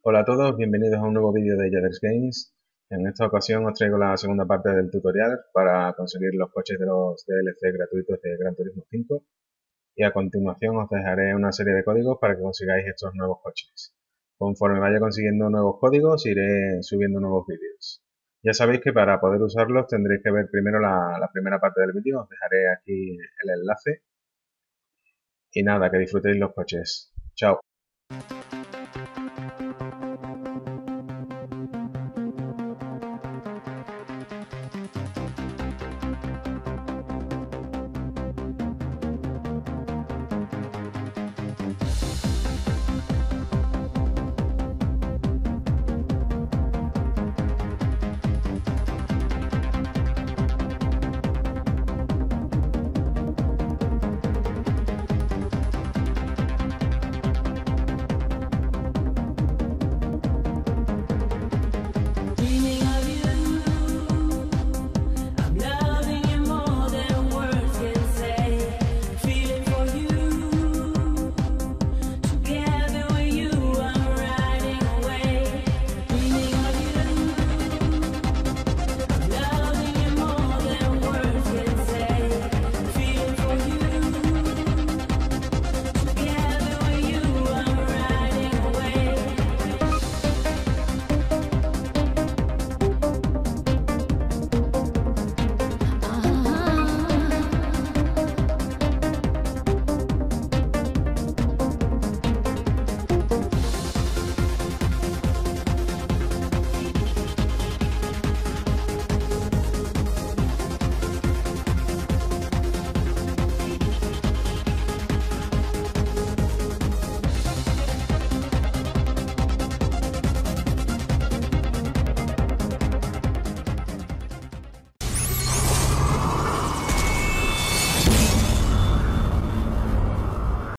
Hola a todos, bienvenidos a un nuevo vídeo de Yaders Games. En esta ocasión os traigo la segunda parte del tutorial para conseguir los coches de los DLC gratuitos de Gran Turismo 5 y a continuación os dejaré una serie de códigos para que consigáis estos nuevos coches. Conforme vaya consiguiendo nuevos códigos iré subiendo nuevos vídeos. Ya sabéis que para poder usarlos tendréis que ver primero la primera parte del vídeo, os dejaré aquí el enlace y nada, que disfrutéis los coches. Chao.